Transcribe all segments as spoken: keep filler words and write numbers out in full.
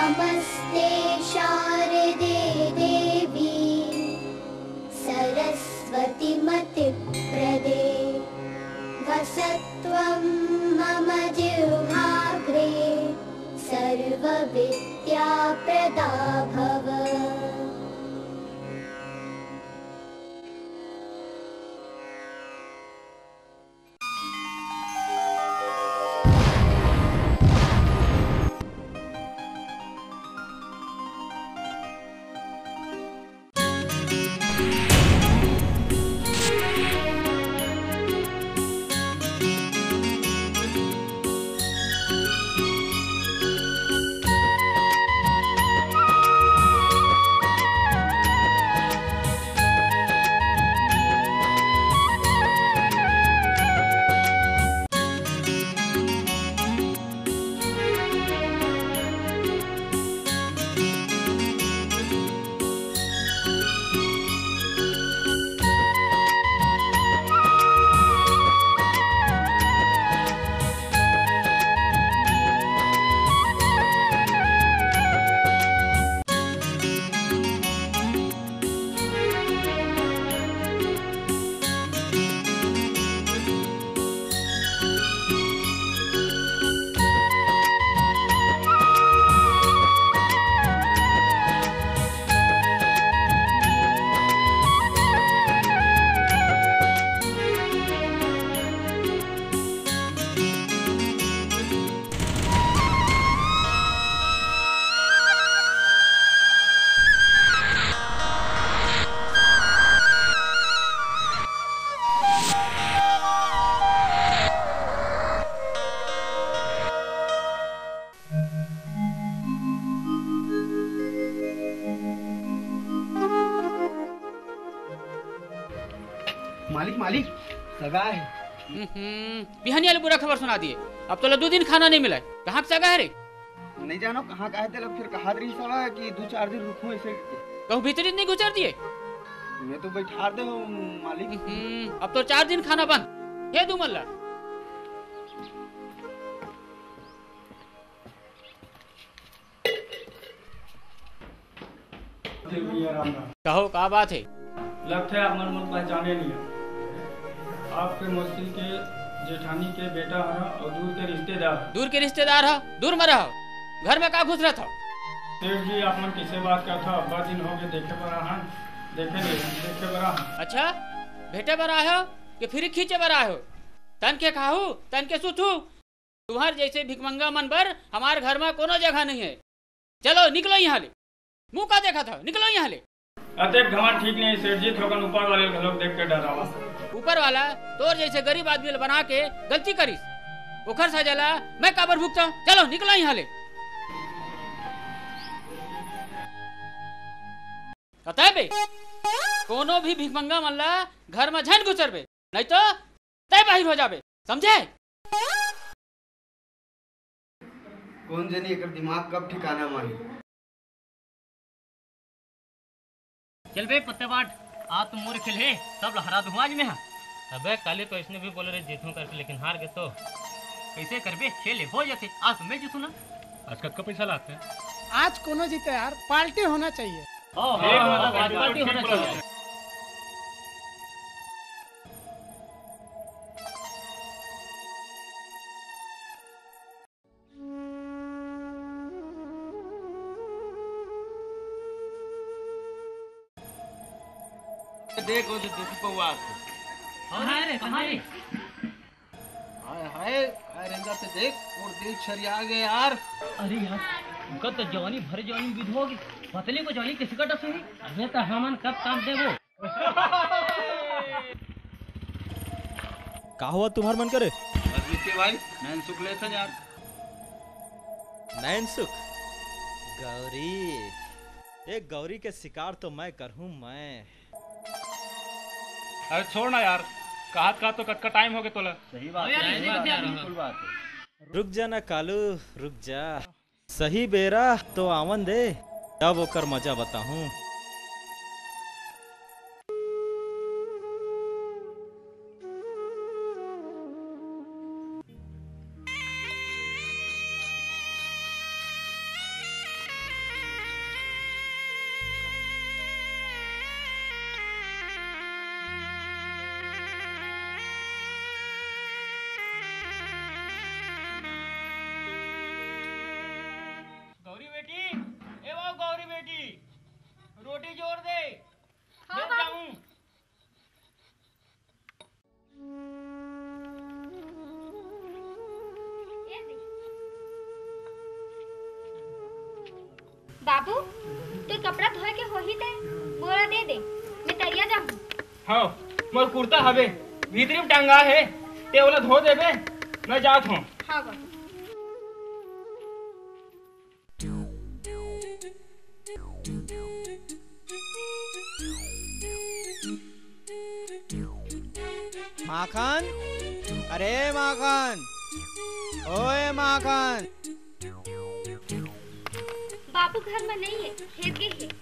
नमस्ते शारदे देवी सरस्वती मतिप्रदे वसत्वं मम जिह्वाग्रे सर्वविद्याप्रदा भव। मालिक मालिक सगा है। बिहानी वाले बुरा खबर सुना दिए। अब तो दो दिन खाना नहीं मिला है। कहाँ सगा है रे? नहीं जानो कहाँ का है तेल फिर कहा रही सगा कि दो चार दिन रुको ऐसे। कहूँ भीतर नहीं गुजर दिए। मैं तो बैठा दे हो मालिक। अब तो चार दिन खाना बंद। हे दू मल्ला। कहो क्या बात है? लगता है आप मन मन पहचाने नहीं है। आपके मुश्किल के जेठानी के बेटा है और दूर के रिश्तेदार। दूर के रिश्तेदार है? दूर में रहो। घर में का घुस रहा था? सेठ जी आप मन किसे बात करता? अब्बा दिन हो गए देखे पर आहा देखे नहीं देखे पर आहा। अच्छा भेटे पर आयो कि फिर खींचे पर आयो? तन के खाहू तन के सुथू। तुम्हारे जैसे भिकमंगा मन पर हमारे घर में कोनो जगह नहीं है। चलो निकलो यहाँ ले। मुँह का देखा था? निकलो यहाँ ले। अतः घमंड ठीक नहीं सेठ जी, थोकन ऊपर वाले लोग देख के डरावा। ऊपर वाला तोर जैसे गरीब आदमी बना के गलती करीस ओखर सजला मैं काबर भुगता। चलो निकलो यहाँ ले। पता है बे कोनो भी भिकमंगा मल्ला घर में झन घुसर बे नहीं तो तय बाहर हो जाबे। समझे? कौन जानी एकर दिमाग कब ठिकाना मारी। चल बे पत्ते बाट आप तुम मोर खेल है सब हरा दूँ आज में। अबे काले तो इसने भी बोले रहे जीतूं करके लेकिन हार गए तो कैसे करबे? खेले हो जाते आज मैं जीतू ना। आज कब पैसा लाते हैं? आज कोनो जीते यार पार्टी होना चाहिए। हाँ हाँ पार्टी होना चाहिए। देखो तो दुख पवा हाय रे कहां रे? हाय हाय हाय रेंजा पे देख और दिल छरिया गए यार। अरे यार उनका तो जवानी भर जवानी विध होगी पतली को जवानी किसी का डस हुई। अबे तो हमन कब काम दे वो का हुआ तुम्हार मन करे? बस विक्की भाई नैन सुख ले था यार। नैन सुख गौरी एक गौरी के शिकार तो मैं करूं मैं। अरे छोड़ ना यार कहा का तो कटका टाइम हो गया तोला। सही बात है बिल्कुल बात है। रुक जा ना कालू रुक जा सही बेरा तो आवन दे तब ओकर मजा बताहूं। गोली जोड़ दे। हाँ, मैं जाऊं। बाबू तू कपड़ा धोए के हो ही दे, बोरा दे दे, मैं तैयार जाऊं। हाँ मोर कुर्ता हवे भीतरी में टंगा है, ते ओला धो देबे, मैं जात हूँ। हाँ बाबू। माखन, अरे माखन, ओए माखन। बाबू घर में नहीं है, खेत के है।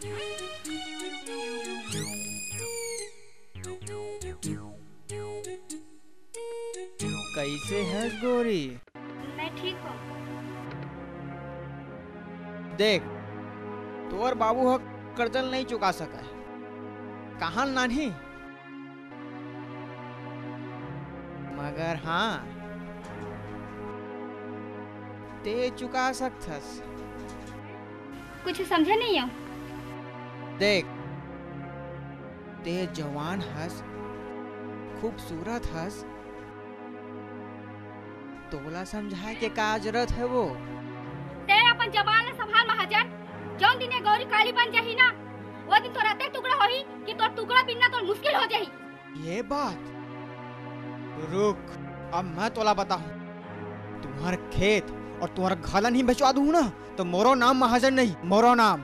कैसे है गोरी? मैं ठीक हूँ। देख, तोर बाबू ह कर्जल नहीं चुका सका है। कहाँ नानी? मगर हाँ, ते चुका सकथस। कुछ समझे नहीं हो? देख, ते जवान हस, खूबसूरत हस, तोला समझाए के का जरूरत है वो? ते अपन जबान ले संभाल महाजन। जौन दिने गौरी काली बन जाही ना, वो दिन तो राते टुकड़ा होही कि तो टुकड़ा बिनना तो मुश्किल हो जाही। ये बात रुक, अब मैं तोला बताऊं। तुम्हारे खेत और तुम्हारा घाला नहीं बेचवा दूं ना, तो मोरो नाम महाजन नहीं, मोरो नाम।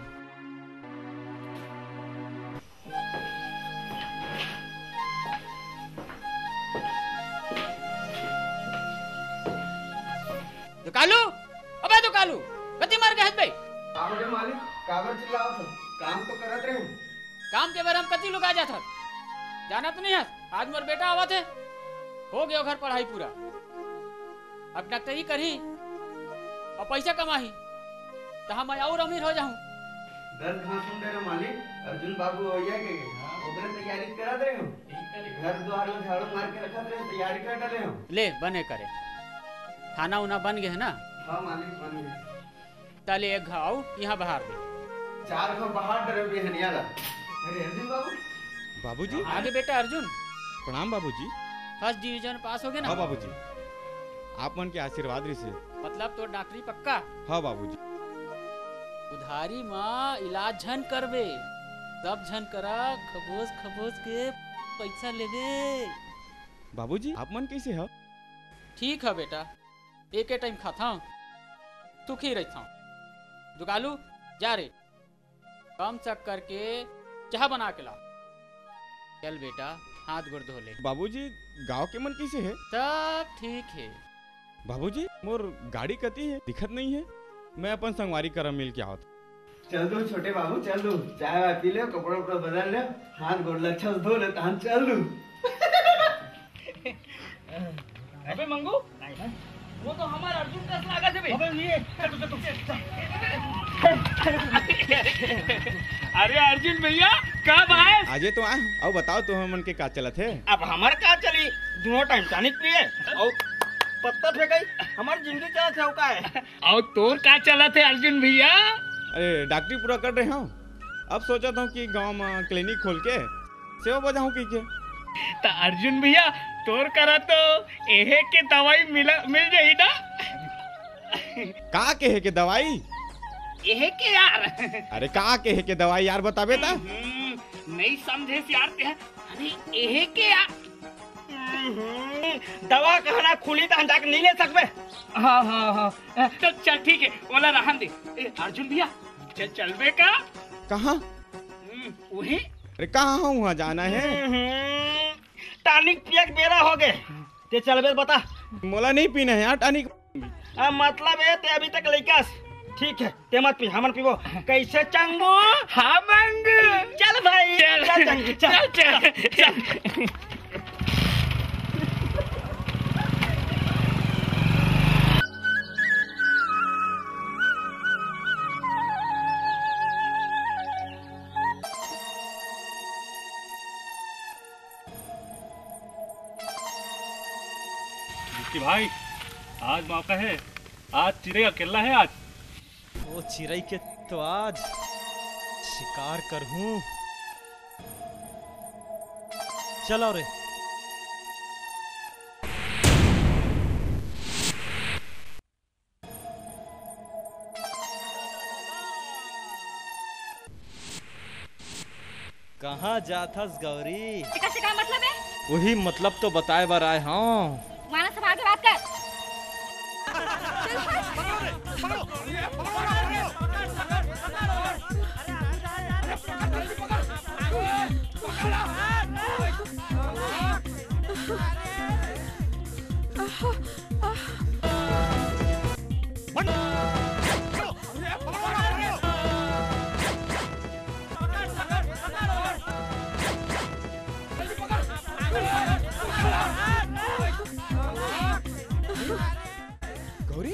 तो कालू, अबे तो कालू, गति मार के हंस बे। आगे मालिक, काबर चिल्लाओ थे? काम तो करत रहे। काम के बारे में कति लुका जात हर। जाना तो नहीं है, आज मोर बेटा आवा थे, हो गयो घर पढ़ाई पूरा। अब डॉक्टरी करी और पैसा कमाही, तो हम और अमीर हो जाऊं। दर्द कहाँ सुन रहे हो मालिक? अर्जुन बाबू हो गया के ओकरे तैयारी करा दे हो। घर द्वार में झाड़ू मार के रखा रहे, तैयारी कर डाले हो। ले बने करे, खाना उना बन गए है ना? हाँ मालिक बन गए। ताले एक घाव यहाँ बाहर दे। चार घाव बाहर डरे भी हनियाला। अरे अर्जुन बाबू। बाबूजी। आगे बेटा अर्जुन। प्रणाम बाबूजी। फर्स्ट डिवीजन पास हो गए ना? हाँ बाबूजी, आप मन के आशीर्वाद से। मतलब तो डॉक्टरी पक्का? हाँ बाबूजी। उधारी माँ इलाज झन करबे, सब झन करा खबोस खबोस के पैसा लेबे। बाबूजी आप मन कैसे हो? ठीक है बेटा, एक एक टाइम खाता हूँ, सुखी रहता हूँ। दुकालू जा रे, कम सक करके चाह बना के ला। चल बेटा, हाथ गोड़ धो ले। बाबूजी गांव के मन कैसे है? सब ठीक है। बाबूजी मोर गाड़ी कती है, दिखत नहीं है। मैं अपन संगवारी करम मिल के आवत। चल दो छोटे बाबू, चल दो, चाय वाय पी ले, कपड़ा उपड़ा बदल ले, हाथ गोड़ अच्छा से धो ले, तहन चल दो। अबे मंगू, वो तो हमारा अर्जुन का लागत है बे। अबे ये चल चल चल। अरे अर्जुन भैया कब आए? आजे तो आए। अब बताओ तो हम मन के का चलत है? अब हमार का चली, दोनों टाइम टॉनिक पिए और पत्ता फेंकाई, हमारी जिंदगी क्या है का है। और तोर का चलत है अर्जुन भैया? अरे डॉक्टरी पूरा कर रहे हूँ, अब सोचा था कि गांव में क्लिनिक खोल के सेवा बजाऊं की के। तो अर्जुन भैया तोर करा तो एहे के दवाई मिला मिल जाई ना? का के है के दवाई? एहे के यार। अरे का के है के दवाई यार बताबे ता? नहीं समझे यार ते। अरे एहे के यार दवा कहना खुली तो जाके नहीं ले सकबे। हाँ हाँ हाँ तो चल ठीक है, ओला रहन दे। अर्जुन भैया चल चलबे का? कहाँ? वही। अरे कहाँ हूँ, वहाँ जाना है। टॉनिक पिया के बेरा हो गए, ते चलबे बता। मोला नहीं पीना है यार टॉनिक। आ, मतलब है ते अभी तक लइकास। ठीक है ते मत पी, हमन पीबो। कैसे चंगू? हाँ मंगू। चल भाई चल चल चंगू, चल चल, चल, चल। भाई आज मौका है, आज चिड़ै अकेला है। आज वो चिड़ै के तो आज शिकार कर हूँ। चलो रे। कहाँ जाथस गौरी? इसका से क्या मतलब है? वही मतलब तो बताए बार आए हाँ। माना सब आगे बात कर। गौरी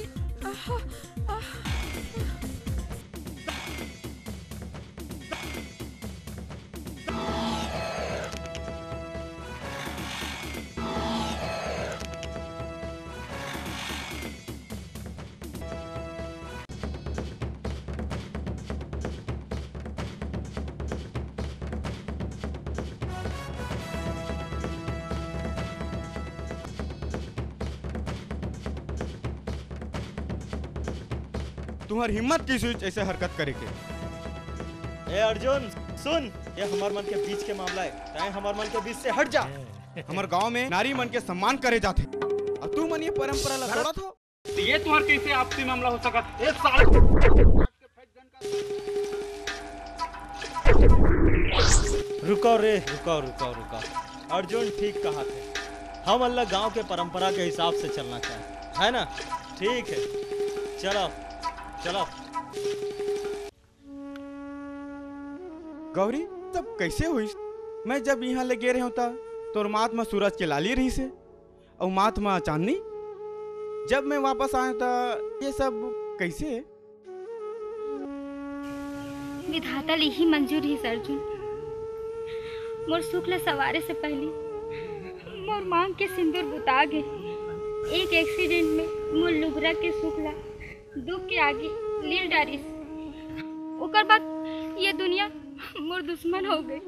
तुम्हारी हिम्मत किस हुई ऐसे हरकत करे के? ए अर्जुन सुन, ये हमार मन के बीच के मामला है, तय हमार मन के बीच से हट जा। हमारे गांव में नारी मन के सम्मान करे जाते और तू मन ये परंपरा ला तोड़ा था। तो ये तुम्हारे कैसे आपसी मामला हो सका? एक साल रुको रे, रुको रुको रुको। अर्जुन ठीक कहा थे, हम अल्लाह गांव के परंपरा के हिसाब से चलना चाहे, है ना? ठीक है, चलो चलो। गौरी तब कैसे हुई? मैं जब यहाँ ले गे रहे होता तो माथ में सूरज के लाली रही से और माथ में चांदनी। जब मैं वापस आया था ये सब कैसे? विधाता ली ही मंजूर ही अर्जुन। मोर शुक्ल सवारे से पहले मोर मांग के सिंदूर बुता गए। एक एक्सीडेंट में मोर लुगरा के शुक्ला दुख के आगे लील डारिस। ओकर बाद ये दुनिया मोर दुश्मन हो गई।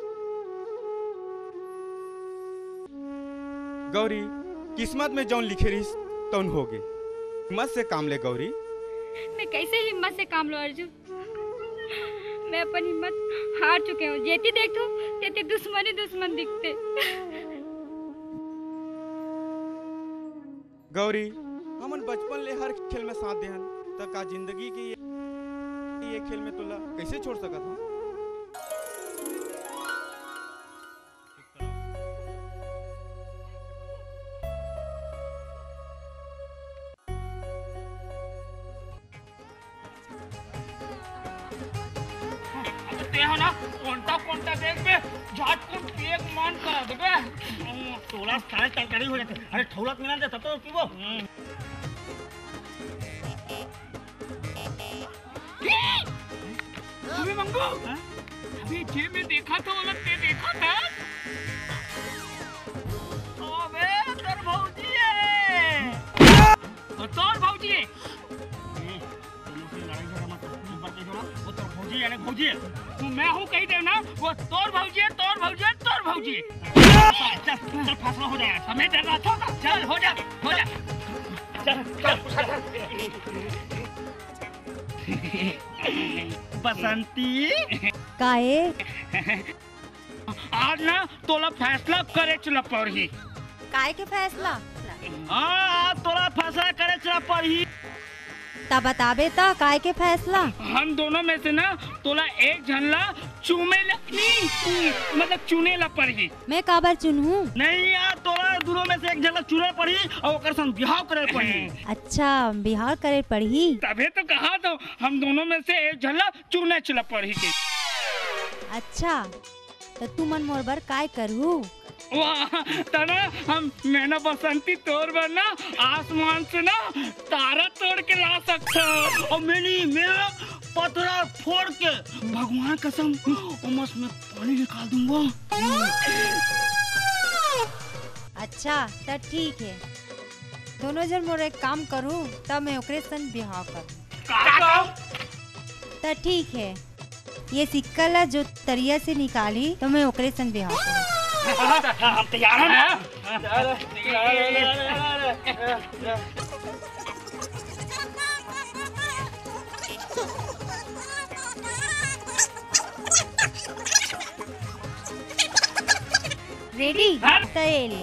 गौरी किस्मत में जौन लिखे रही तौन हो गई। हिम्मत से काम ले गौरी। मैं कैसे हिम्मत से काम लो अर्जुन? मैं अपन हिम्मत हार चुके हूँ। जेती देखो तेती दुश्मन ही दुश्मन दिखते। गौरी हमन बचपन ले हर खेल में साथ देहन तक का जिंदगी की ये, ये खेल में तुला कैसे छोड़ सकत हूँ? ना कोणता कोणता देख बे झाटकून एक मान करा दे बे तोला सारे तरकारी हो जाते। अरे ठौलत मिला दे तो पीबो। अभी मंगू अभी जे में देखा था वो ते देखा था। अबे तोर भौजी है, तोर भौजी है। भौजी है भौजी है तू मैं हूँ कही दे ना। वो तोर भौजी है तोर भौजी है तोर भौजी है। चल चल फैसला हो जाएगा। समय डर रहा था। चल हो जा हो जा चल चल। बसंती काहे आज ना तोला फैसला करे चला पड़ी। काहे के फैसला? हाँ तोला फैसला करे चला पड़ी। तब बताबे ता काहे के फैसला? हम दोनों में से ना तोला एक झनला चूमे लगनी मतलब चुने ला पड़ी। मैं काबर चुनूं? नहीं यार तोला दोनों में से एक झनला चुने पड़ी और ओकर संग बिहाव करे पड़ी। अच्छा बिहार करे पड़ी। तबे तो कहा तो हम दोनों में से एक झनला चुने चला पड़ी के। अच्छा तो तू मन मोर बर काय करहू? वाह तना हम मैंने बसंती तोड़ बना आसमान से ना तारा तोड़ के ला सकता। और मैंने मेरा पतरा फोड़ के भगवान कसम उमस में पानी निकाल दूंगा। अच्छा तो ठीक है दोनों जन मोर एक काम करूं तब मैं ओकरे संग बिहाव करूं। तो ठीक है ये सिक्का ला जो तरिया से निकाली तो मैं ओकरे संग बिहाव करूं। हम तैयार हैं। रेडी तैयार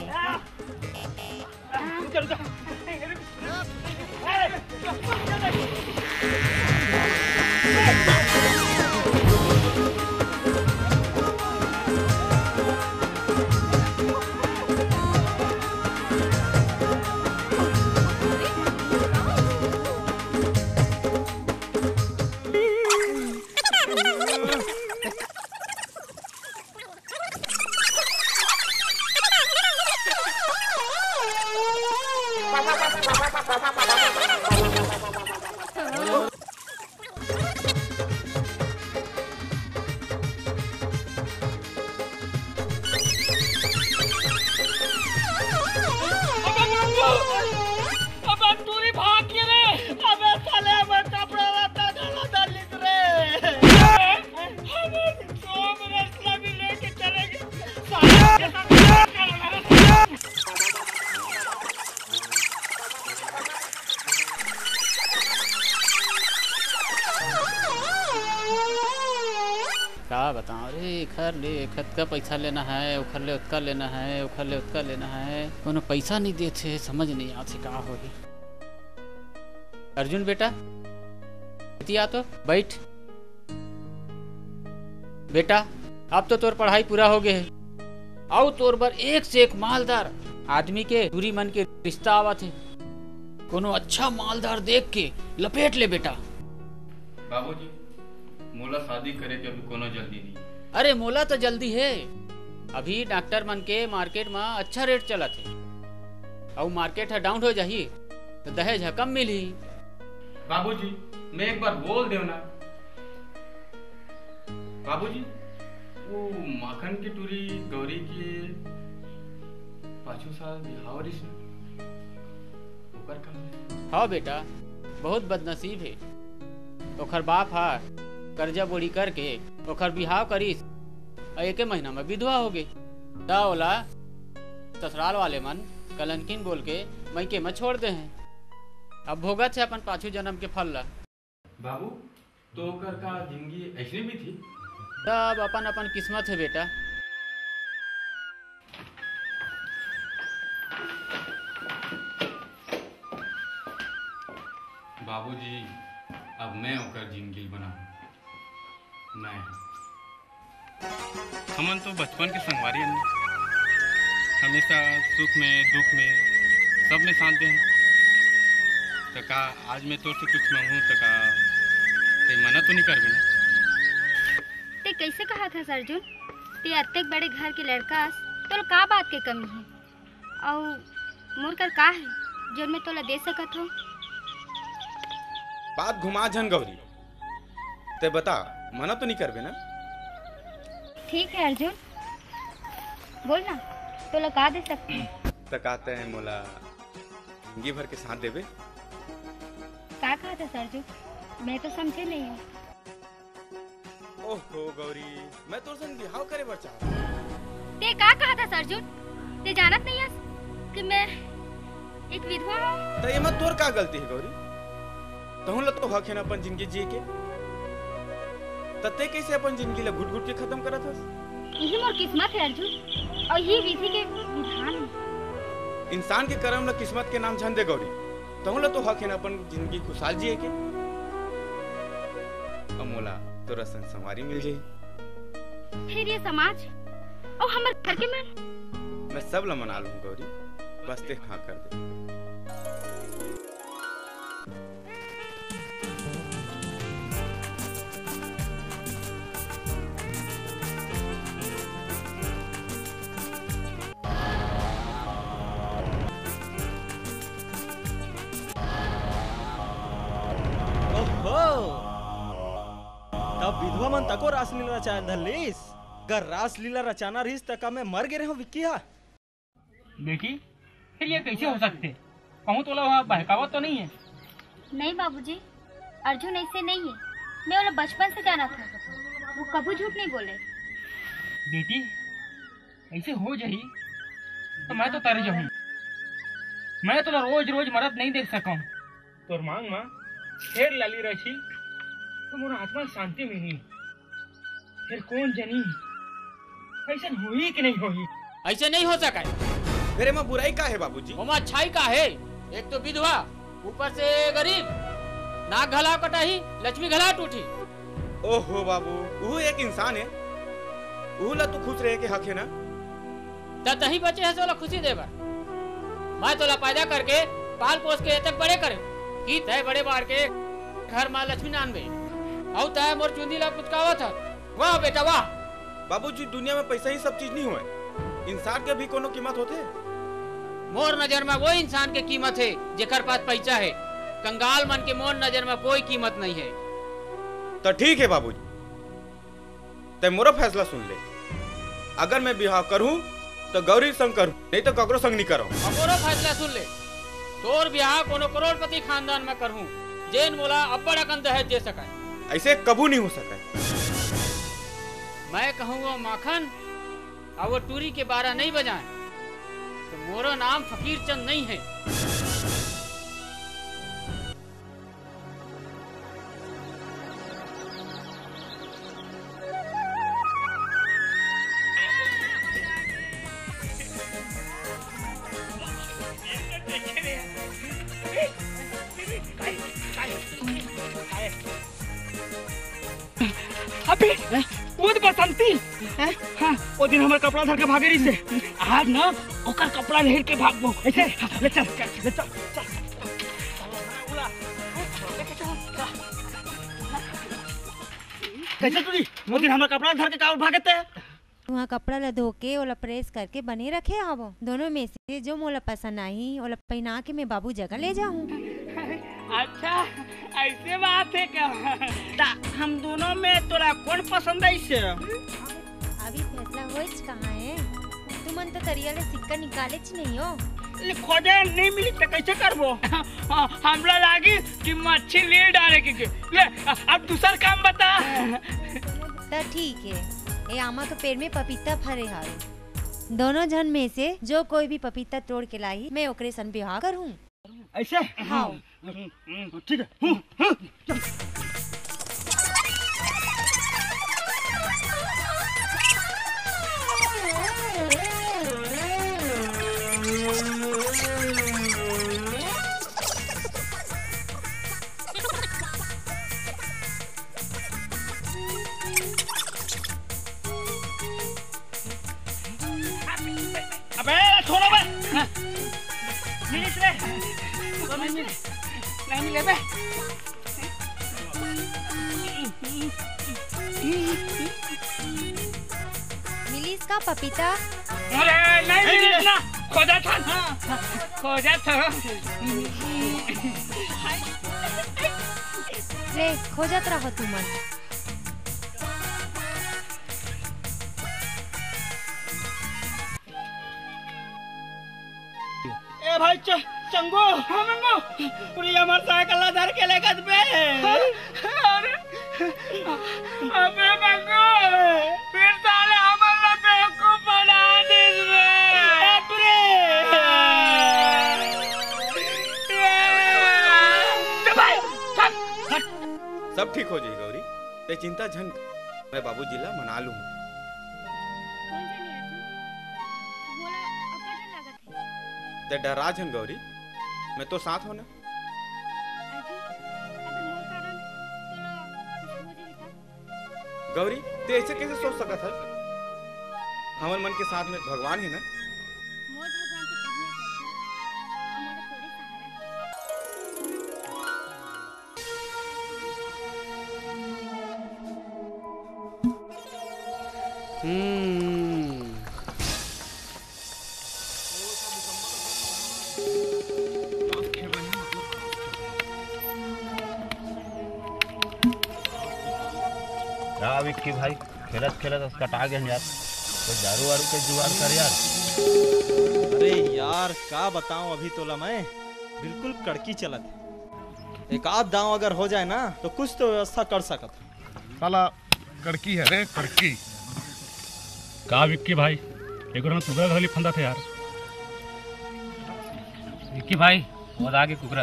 क्या बताऊँ रे, खर ले खत का पैसा लेना है, उखर ले उतका लेना है, उखर ले उतका लेना है, कोनो पैसा नहीं देते, समझ नहीं आते का होगी। अर्जुन बेटा आ तो बैठ बेटा, अब तो तोर पढ़ाई पूरा हो गए है। आओ तोर पर एक से एक मालदार आदमी के दूरी मन के रिश्ता आवत है, कोनो अच्छा मालदार देख के लपेट ले बेटा। बाबूजी मोला शादी करे के अभी कोनो जल्दी नहीं। अरे मोला तो जल्दी है, अभी डॉक्टर मन के मार्केट में अच्छा रेट चलत है, और मार्केट है डाउन हो जाही तो दहेज है कम मिली। बाबूजी मैं एक बार बोल देव ना। बाबूजी वो माखन की टूरी गौरी के पाँचों साल बिहाव रिस ओकर कम। हाँ बेटा बहुत बदनसीब है, ओखर बाप हा कर्जा बोड़ी करके ओखर बिहाव करीस और एक महीना में विधवा हो गई। दा ओला ससुराल वाले मन कलंकिन बोल के मैके में छोड़ दे हैं, अब भोगत है अपन पाछू जन्म के फल ला। बाबू तो ओकर का जिंदगी ऐसी भी थी। सब अपन अपन किस्मत है बेटा। बाबूजी अब मैं ओकर जिंदगी बनाऊं। नहीं हमन तो बचपन के संगवारी हैं, हमेशा सुख में दुख में सब में साथ दें। तो का आज मैं तो से कुछ मांगूं तो का ते मना तो नहीं करबे ना? ते कैसे कहा था अर्जुन, ते अत्ते बड़े घर के लड़का तो का बात के कमी है, और मोर कर का है जो मैं तोला दे सकत हो? बात घुमा जन गौरी, ते बता मना तो नहीं करबे ना? ठीक है अर्जुन बोल ना, तोला का दे सकती? तो कहते हैं मोला जिंदगी भर के साथ देवे। का कहा था सरजू, मैं तो समझे नहीं हूँ। ओहो गौरी, मैं तो संग बिहाव करे बर चाहता। ते का कहा था सरजू, ते जानत नहीं है कि मैं एक विधवा हूँ? तो ये मत तोर का गलती है गौरी, तहुं ल तो हक है ना अपन जिंदगी जिए के, तते कैसे अपन जिंदगी ला घुट घुट के खत्म करत हस? यही मोर किस्मत है अर्जुन, और यही विधि के विधान है। इंसान के कर्म ला किस्मत के नाम झन दे गौरी, तहुं ल तो हक है ना अपन जिंदगी खुशहाल जिए के। अमोला तोरा संग संवारी मिल जाई। फिर ये समाज और हमारे घर के मन मैं सब ला मना लूं गौरी, बस ते हाँ कर दे। तब विधवा मन तको रासलीला रचाए धरलीस, अगर रासलीला रचाना रहीस तक मैं मर गए रहो विक्किया। बेटी फिर ये कैसे हो सकते, कहूँ तो वहाँ बहकावत तो नहीं है? नहीं बाबूजी, अर्जुन ऐसे नहीं है, मैं उन्हें बचपन से जाना था, वो कभी झूठ नहीं बोले। बेटी ऐसे हो जाही तो मैं तो तर जाऊँ। मैं तो रोज रोज मरद नहीं देख सकूं। तोर मांग मां फिर लाली रही तो मोर आत्मा शांति मिली। फिर कौन जनी ऐसा हुई कि नहीं हुई? ऐसे नहीं हो सका है। मेरे में बुराई का है बाबूजी? ओमा अच्छाई का है। एक तो विधवा, ऊपर से गरीब, नाक घला कटाही, लक्ष्मी घला टूटी। ओहो बाबू, वो एक इंसान है, वो ला तू खुश रहे के हक है ना? तही बचे है सोला खुशी देवर। मैं तोला पैदा करके पाल पोस के तक बड़े करे कि तय बड़े बार के घर माँ लक्ष्मी नान गई और तय मोर चुंदी ला पुचकावा था। वाह बेटा वाह। बाबूजी, दुनिया में पैसा ही सब चीज नहीं हुआ, इंसान के भी कोनो कीमत होते। मोर नजर में वो इंसान के कीमत है जेकर पास पैसा है। कंगाल मन के मोर नजर में कोई कीमत नहीं है। तो ठीक है बाबूजी, ते मोरा फैसला सुन ले। अगर मैं बिहाव करूं तो गौरी संग करूं, नहीं तो ककरो संग नहीं करूं। मोरो फैसला सुन ले। तोर बिहाव कोनो करोड़पति खानदान में करहूं जेन मोला अब्बड़ अकन दहेज दे सका। ऐसे कबू नहीं हो सका। मैं कहूँगा माखन और वो टूरी के बारह नहीं बजाएं तो मोरो नाम फकीर चंद नहीं है। अबे वो तो बसंती हाँ, वो दिन हमारे कपड़ा धर के भागे रही से। आज ना ओकर कपड़ा लेर के भागबो। ऐसे ले चल ले चल चल। कैसे तू वो दिन हमारे कपड़ा धर के काउ भागते? वहाँ कपड़ा ला धो के ओला प्रेस करके बने रखे हवो। दोनों में से जो मोला पसंद आई ओला पहना के मैं बाबू जगह ले जाऊँ। अच्छा ऐसे बात है क्या? हम दोनों में तोरा कौन पसंद है? इसे अभी फैसला होइच कहाँ है? तुमन तो तरिया ले सिक्का निकाले च नहीं हो। खोजे नहीं मिली तो कैसे करबो? हमला लागी कि मच्छी ले डाले के ले। अब दूसरा काम बता। तो ठीक है, ये आमा के पेड़ में पपीता फरे हावे। दोनों जन में से जो कोई भी पपीता तोड़ के लाई मैं ओकरे सन बिहार करूँ। ऐसे? हाँ ठीक है। अबे छोड़ो बे। मिलिस रे नहीं मिले नहीं मिले बे। मिलिस का पपीता? अरे नहीं मिलिस ना, खोजा था ना, खोजा था। ले खोजत रहो तुमन। ए भाई च, चंगो हाँ मंगो पूरी हमार साइकिल धर के लेकर बे। अरे अबे मंगो फिर साले हमारा बेवकूफ बना दिस बे। अबे भाई सब ठीक हो जाएगी गौरी, ते चिंता झन। मैं बाबूजी ला मना लूँ। ते डरा झन गौरी, मैं तो साथ हो ना। गौरी ते ऐसे कैसे सोच सका था? हमारे मन के साथ में भगवान है ना। विक्की भाई खेलत खेलत कटा गए यार। तो दारू वारू के जुगाड़ कर यार। अरे यार का बताऊं, अभी तोला मैं बिल्कुल कड़की चलत है। एक आध दांव अगर हो जाए ना तो कुछ तो व्यवस्था कर सकत। साला कड़की है रे कड़की। का विक्की भाई एक बार कुकरा घाली फंदा थे यार। विक्की भाई और आगे कुकरा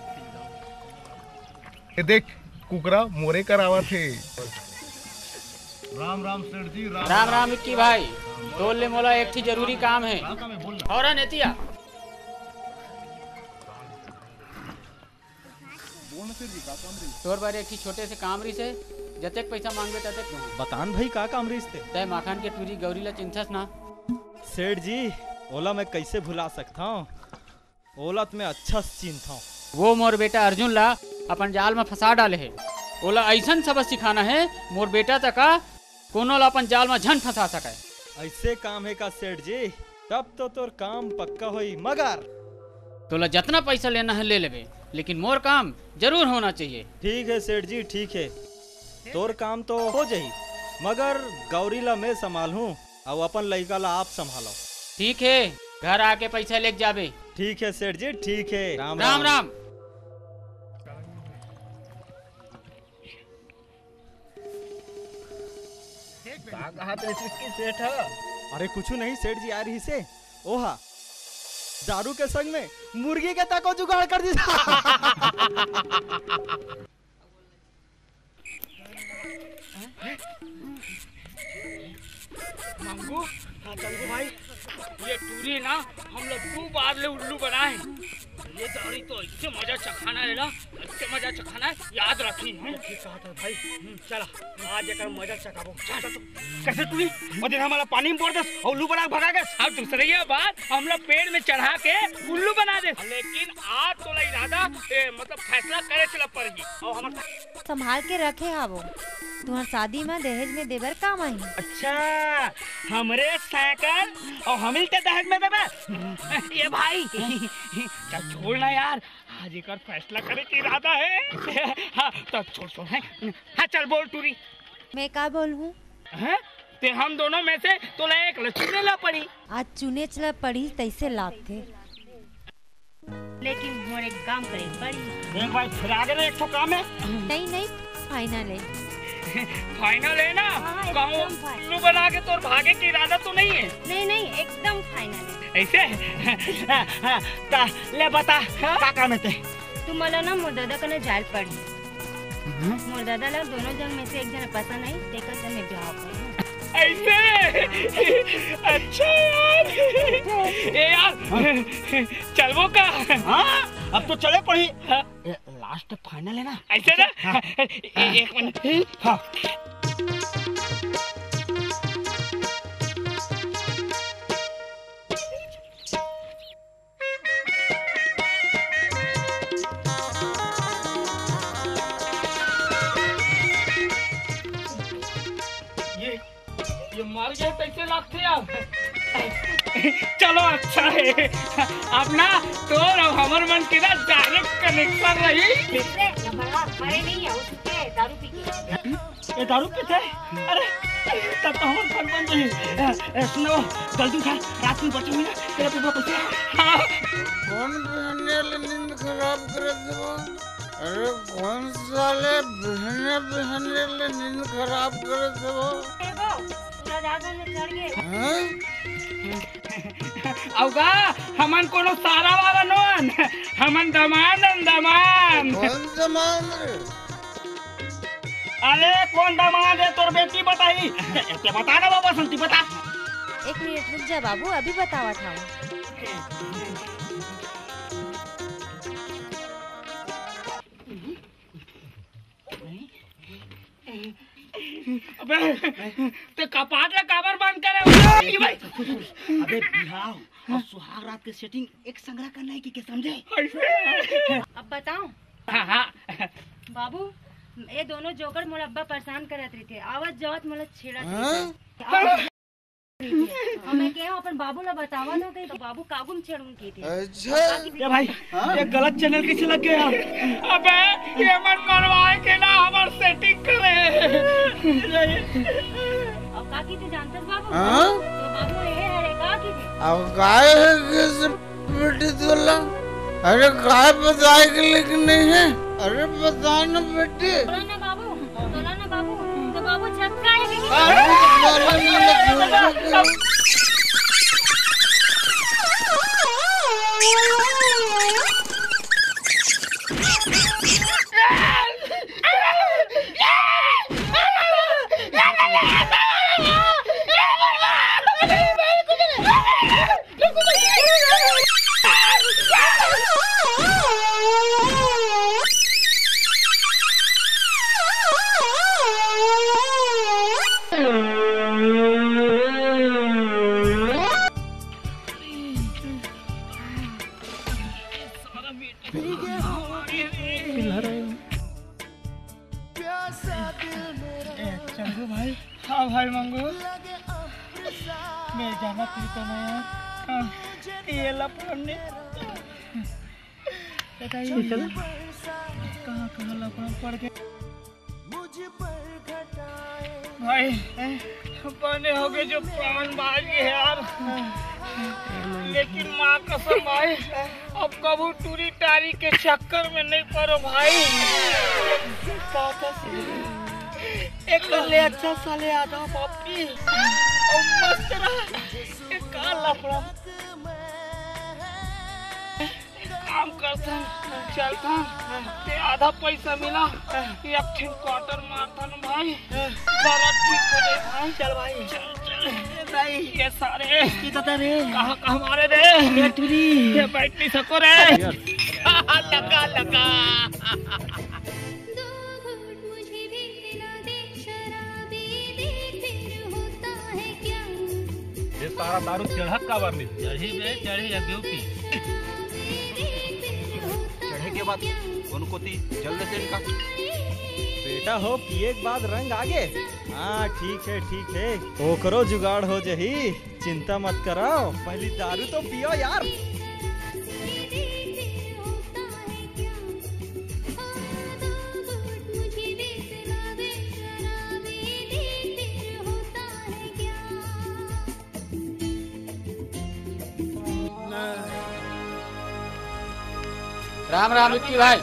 ये देख कुकरा मोरे करावा थे। राम राम सेठ जी। राम राम राम विक्की भाई, तोल ले मोला एक ही जरूरी काम है। और नेतिया तोर बारे एक ही छोटे से कामरी से जतेक पैसा मांगे ततेक दूँ। बतान भाई का कामरी से तय माखन के टूरी गौरी ला चिंथस ना। सेठ जी ओला मैं कैसे भुला सकता हूँ, ओला तो मैं अच्छा से चिंता हूँ। वो मोर बेटा अर्जुन ला अपन जाल में फंसा डाले है। ओला ऐसा सबक सिखाना है मोर बेटा तक कोनो ला अपन जाल में झन फंसा सके। ऐसे काम है का सेठ जी, तब तो तोर काम पक्का होई। मगर तोला जितना पैसा लेना है ले लेबे, लेकिन मोर काम जरूर होना चाहिए। ठीक है सेठ जी ठीक है, तोर काम तो हो जाही, मगर गौरी ला मैं संभालूं और अपन लड़का ला आप संभालो। ठीक है, घर आके पैसा लेके जाबे। ठीक है सेठ जी ठीक है। राम राम, राम, राम। सेठ अरे कुछ नहीं सेठ जी, आ रही से ओहा दारू के संग में मुर्गी के तको जुगाड़ कर दी। मंगू, हाँ चल भाई, ये टूरी ना हम लोग दो बार ले उल्लू बनाए। ये दारू तो इससे मजा चखाना है ना, इससे मजा चखाना है, याद रखी है। ठीक कहा था भाई। चला आज एक मजा चखाबो। कैसे टूरी और दिन हमारा पानी में बोल दस और उल्लू बना भगा गए। अब दूसरी बात हम लोग पेड़ में चढ़ा के उल्लू बना दे, लेकिन आज तो इरादा मतलब फैसला करे चला पड़ेगी। और हमारा संभाल के रखे हा वो तुम्हार शादी में दहेज में देवर काम आई। अच्छा हमरे साइकिल और हमिल के दहेज में देवे। ये भाई चल छोड़ना यार, आज एक और फैसला करे की इरादा है। हाँ तो छोड़ छोड़ है। हाँ चल बोल टूरी। मैं क्या बोलूं? हैं ते हम दोनों में से तो एक चुने ला पड़ी। आज चुने चला पड़ी तैसे लाभ थे, लेकिन मोरे काम करे पड़ी। देख भाई फिर आगे ना एक तो काम है। नहीं नहीं फाइनल है। फाइनल है ना? कहूँ उल्लू बना के तो भागे की इरादा तो नहीं है? नहीं नहीं एकदम फाइनल है। ऐसे ता ले बता क्या काम है ते? तुम बोला ना मोर दादा कने जाल पड़ी। मोर दादा लोग दोनों जन में से एक जन पसंद आई, तेकर से मैं ब्याह करूं। ऐसे अच्छा यार, ए यार चल वो का। हाँ अब तो चले पड़ी। लास्ट फाइनल है ना? ऐसे ना? हाँ। एक मिनट। हाँ ये मार गए कैसे लगते आप? चलो अच्छा है, अब ना तो हमारे मन के ना डायरेक्ट कनेक्शन रही। नहीं है उसके दारू पी के। ये दारू पीते? अरे तब तो हमारे फल बन गई। सुनो जल्दी उठा, रात में बचे हुए ना तेरा पीपा कैसे? हाँ कौन बहने नींद खराब कर दो? अरे कौन साले बहने बहने नींद खराब कर दो? औगा हमन कोनो सारा वाला नोन, हमन दमान दमान। कौन दमान रे? अरे कौन दमान है तोर बेटी बताई? ते बता ना बाबा, संती बता। एक मिनट रुक जा बाबू, अभी बतावा था। अबे ते कपाट ला काबर बंद करे? अबे बिहाव और सुहाग रात के सेटिंग एक संग्रह करना है कि क्या समझे? अब बताऊं? हाँ हाँ बाबू ये दोनों जोकर मोला अब्बा परेशान करत रही थे, आवत जवत मोला छेड़ा और मैं क्या अपन बाबू ला बतावा तो कहीं तो बाबू कागुम छेड़ूं की थी। अच्छा ये भाई ये गलत चैनल कैसे लग गया? अबे ये मन मरवाए के ना हमार सेटिंग करे। अब का की तू जानत बाबू? हाँ? तो बाबू ये अरे का की थी? अब गाय है किस बेटी तोला? अरे गाय बताए के लेकिन नहीं है। अरे बता ना बेटी। बोला ना बाबू, बोला ना बाबू, तो बाबू छक्का है कि मंगू भाई। हाँ भाई मंगू, मैं जाना फिर तो नहीं यार। हाँ, ये लपड़न ने बताइए चल कहाँ कहाँ लपड़न पड़ गए भाई। बने हो गए जो प्राण बाजी है यार, लेकिन माँ कसम भाई अब कबू टूरी टारी के चक्कर में नहीं पड़ो भाई। एक ले अच्छा साले आ जाओ बापी और मस्त रहा। एक का लफड़ा काम करता चलता ते आधा पैसा मिला एक ठीक क्वार्टर मारता ना भाई, सारा ठीक हो जाए भाई। चल भाई चल चल भाई। ये सारे किधर रे कहाँ कहाँ मारे रे ये टूरी ये बैठ नहीं सको रे। लगा लगा ये सारा दारू चढ़क का बार नहीं चढ़ी बे चढ़ी अग्यो पी चढ़े के बाद उनको ती जल्दी से इनका बेटा हो पिए के बाद रंग आगे। हाँ ठीक है ठीक है, ओकरो जुगाड़ हो जही, चिंता मत कराओ, पहली दारू तो पियो यार। राम राम विक्की भाई,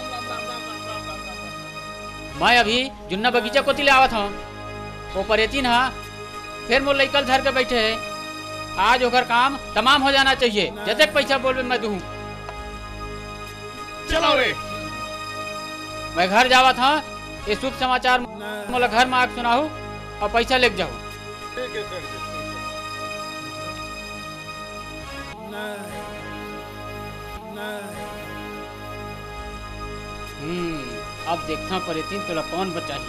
मैं अभी जुन्ना बगीचा को तिले आवत हूँ। वो परेती ना फिर मोर लइकल धर के बैठे है। आज ओकर काम तमाम हो जाना चाहिए, जतक पैसा बोलबे मैं दूँ। चलो रे मैं घर जावत हूँ, ये शुभ समाचार मोला घर में आके सुनाहू और पैसा लेके जाऊँ। हम्म अब देखता परेतीन तोला कौन बचाही।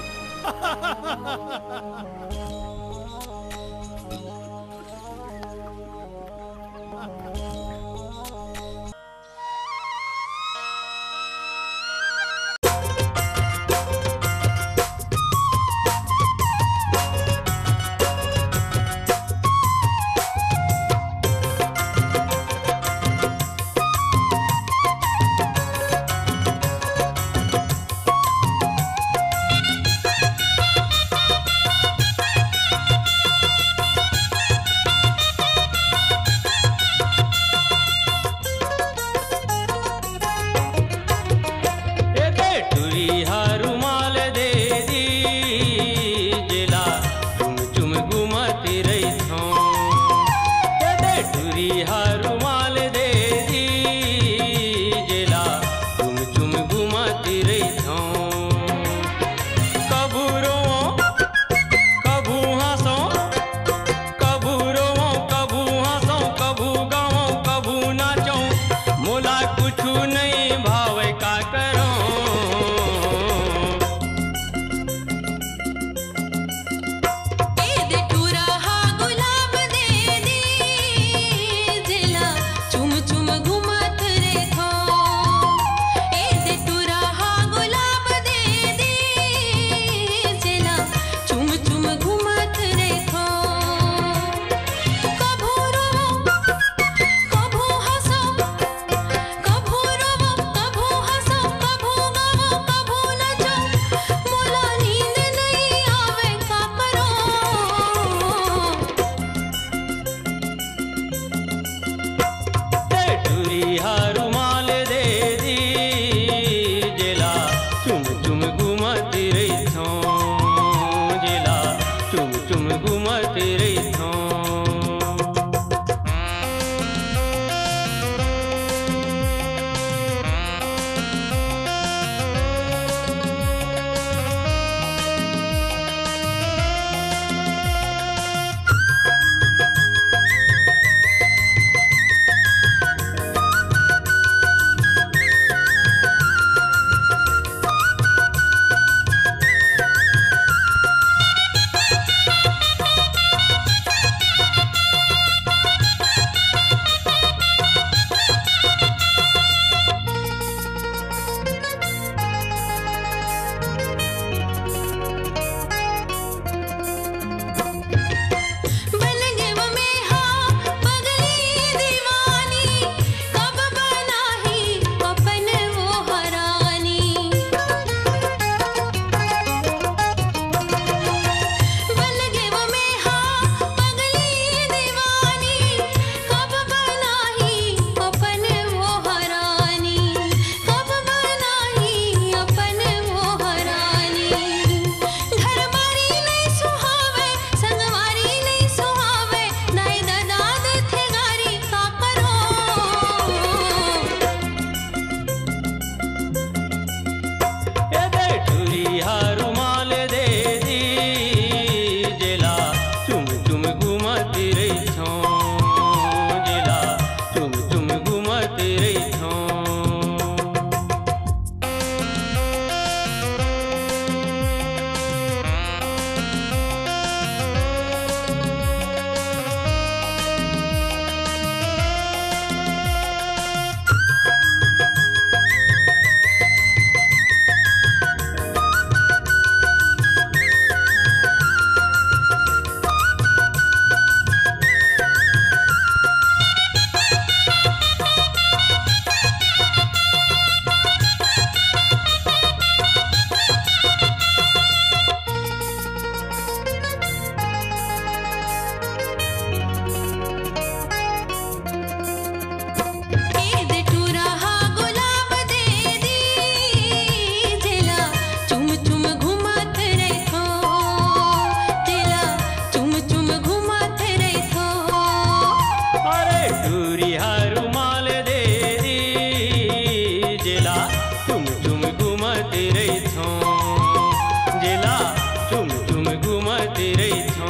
चुम चुम घुमती रही थो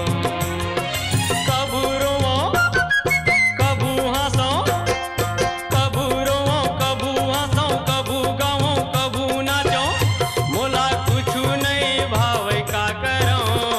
कबू रोवो कबू हंसो कबू रोवो कबू हंसो कबू गावो कबू नाचो मोला कुछ नहीं भावे का करो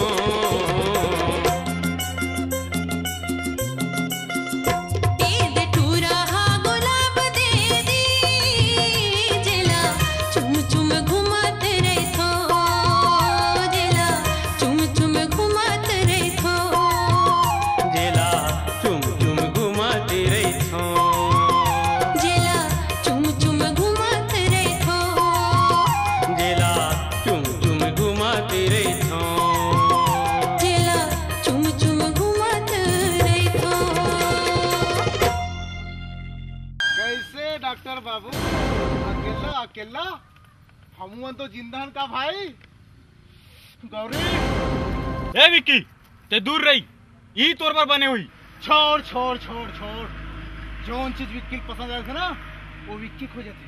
डॉक्टर बाबू अकेला अकेला हम तो जिंदा का भाई गौरी ए विक्की ते दूर रही ई तोर पर बने हुई छोड़ छोड़ छोड़ छोड़ जोन चीज विक्की पसंद आए थे ना वो विक्की खो जाती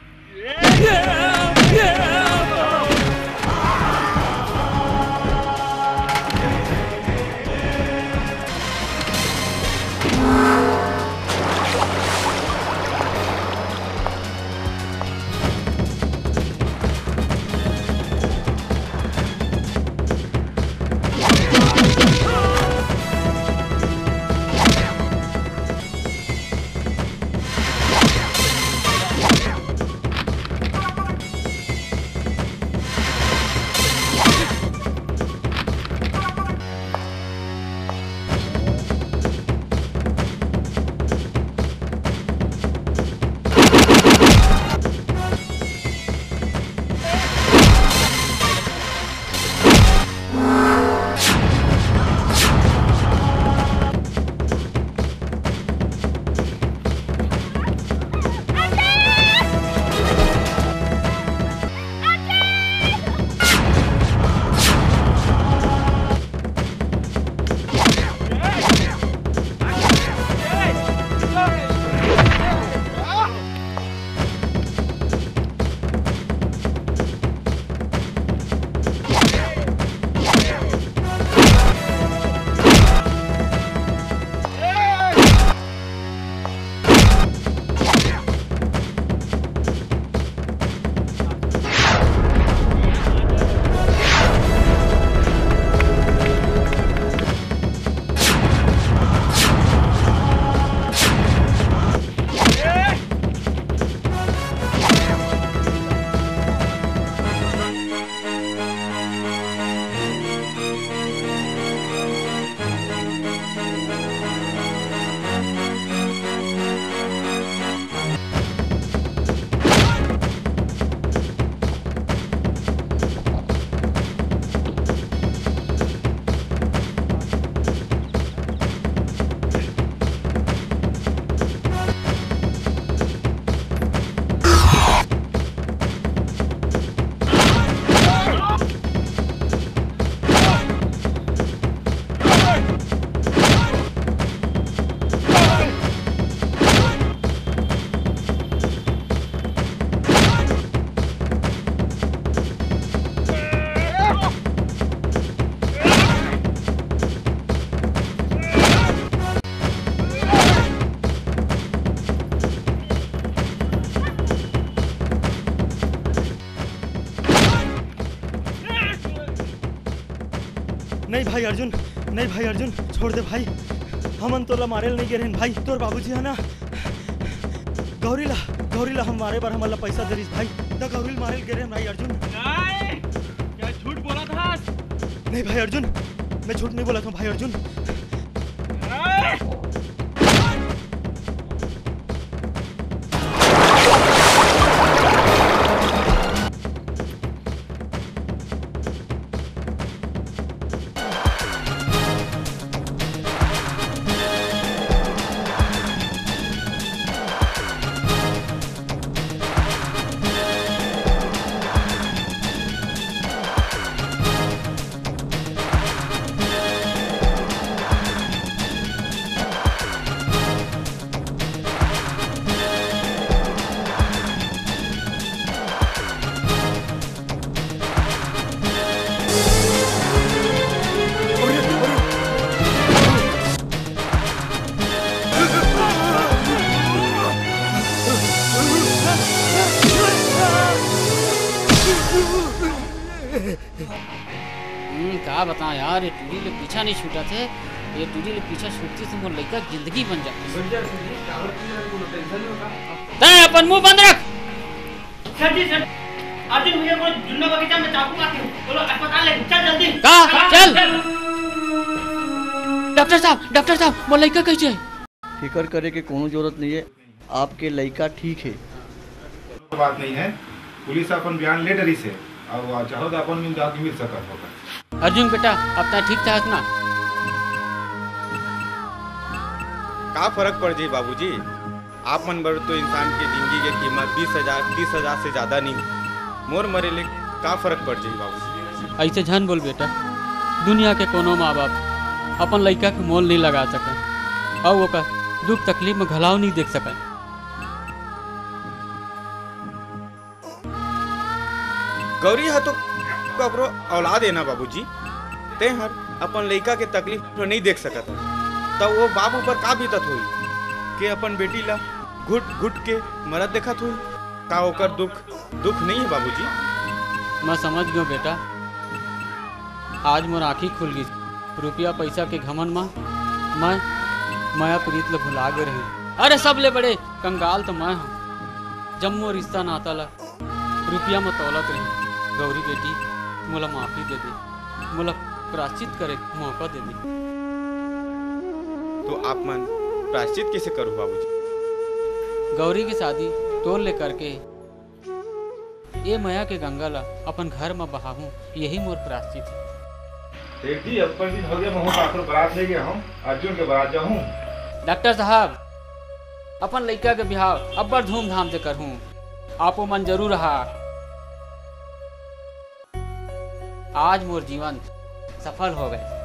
नहीं भाई अर्जुन, नहीं भाई अर्जुन, छोड़ दे भाई। हमन तोला मारेल नहीं गिरन भाई, तोर बाबूजी है ना गौरीला गौरीला हम मारे बार हमला पैसा देरिस भाई, तो गौरील मारेल गिरन भाई अर्जुन। नहीं, क्या झूठ बोला था? नहीं भाई अर्जुन, मैं झूठ नहीं बोला था भाई अर्जुन। हम्म का बता यार, ये टूरी ले पीछा नहीं छूटा थे। ये टूरी ले पीछा छूटती से मोर लड़का जिंदगी बन जाती। तय अपन मुंह बंद रख। सर जी सर, अर्जुन भैया को जुन्ना बगीचा में चाकू काटे, बोलो अस्पताल ले चल जल्दी। का चल। डॉक्टर साहब, डॉक्टर साहब, मोर लड़का कैसे है? फिकर करे के कोनो जरूरत नहीं है, आपके लड़का ठीक है। बात नहीं है, पुलिस अपन बयान ले डरी से और चाहो तो अपन मिल जाके मिल सकत होगा। अर्जुन बेटा अपना ठीक था ना? का फर्क पड़ जाये बाबूजी, आप मन बर तो इंसान के जिंदगी के कीमत बीस हजार तीस हजार से ज्यादा नहीं, मोर मरे ले का फर्क पड़ जाये बाबूजी। ऐसे झन बोल बेटा, दुनिया के कोनो माँ बाप अपन लड़का के मोल नहीं लगा सके और वो का दुख तकलीफ में घलाव नहीं देख सके। गौरी है तो ककरो औलाद है ना बाबूजी, ते हर अपन लड़का के तकलीफ नहीं देख सकता, तो वो बाप ऊपर का बीतत हुई कि अपन बेटी ला घुट घुट के मरद देखत हुई, का ओकर दुख दुख नहीं है बाबूजी। मैं समझ गयो बेटा, आज मोर आँखी खुल गई। रुपया पैसा के घमन में मैं माया प्रीत ले भुला गए रहे। अरे सब ले बड़े कंगाल तो मैं हूँ, जम्मो रिश्ता नाता ला रुपया में तौलत रही। गौरी बेटी मोला माफी दे दे, मोला प्राश्चित करे मौका दे दे। तो आप मन प्राश्चित कैसे करूँ बाबूजी? गौरी की शादी तोड़ ले करके ये माया के गंगा ला अपन घर में बहाऊं, यही मोर प्राश्चित है। देख जी अब पर दिन हो गया, मैं आखिर बारात ले गया हूँ, अर्जुन के बारात जाऊँ। डॉक्टर साहब अपन लड़का के बिहाव अब बड़ धूमधाम से करूँ, आपो मन जरूर रहा। आज मोर जीवन सफल हो गए।